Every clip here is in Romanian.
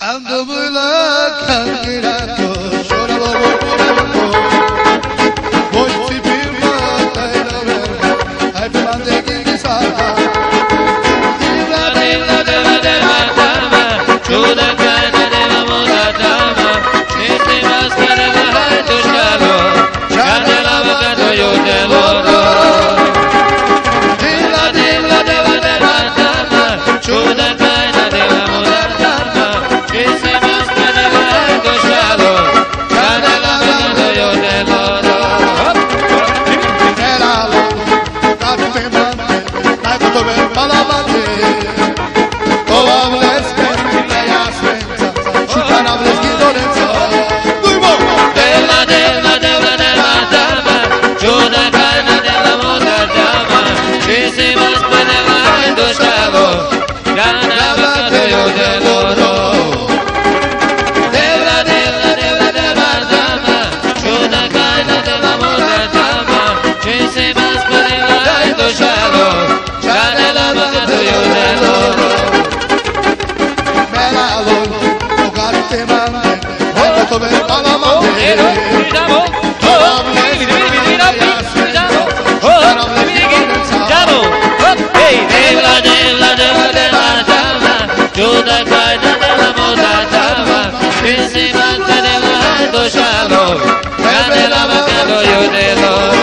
Ando bırak kangirako, şora bobo boy tipima tayla verme, ay plande gigi sara. Deva deva deva deva deva, chuda kana deva moda deva, chiste maskara hai tushalo, chane lava kato yote loro. Deva deva deva deva deva, chuda kana deva moda deva, chiste maskara hai tushalo, chane lava kato yote loro. Melalo, kapte mante, ay kuto ben palamante. Oables kesti ya svenza, chutanables gidorenza. Duymo. Deva deva deva deva deva, chuda kana deva moda deva, chiste maskara hai tushalo, chane lava kato yote loro. Deva deva deva deva deva, chuda kana deva moda deva, chiste maskara hai tushalo, chane lava kato yote loro. Melalo, o kapte mante, ay kuto ben palamante. Deva deva deva deva deva, chuda kana deva moda deva, chiste maskara hai tushalo, chane lava kato yote loro.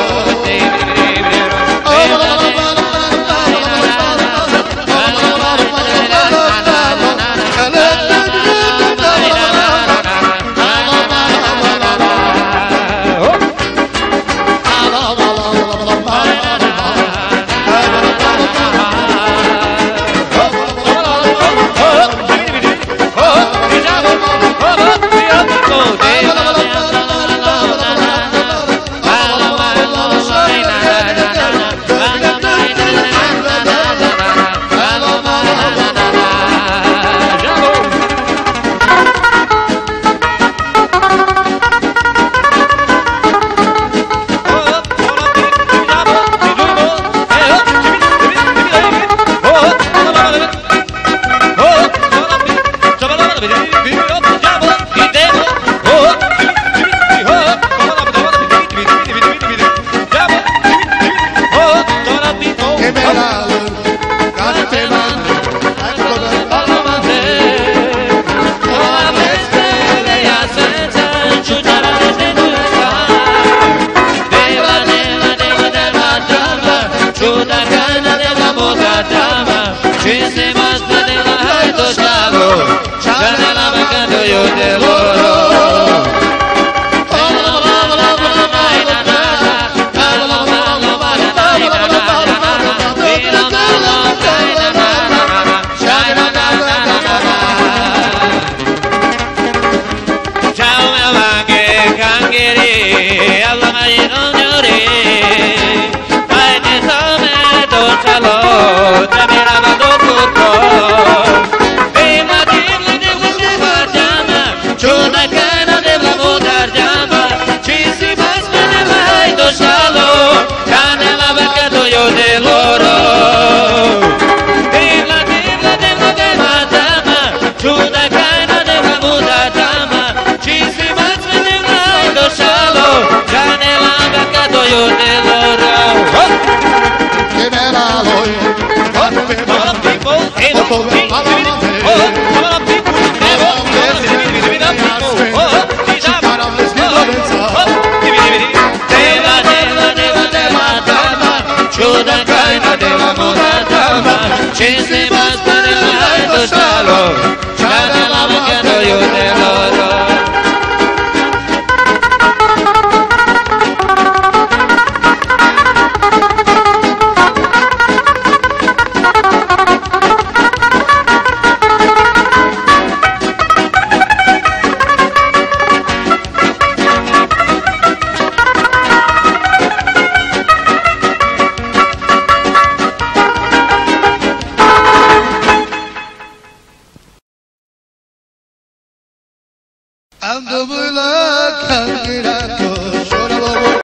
Ando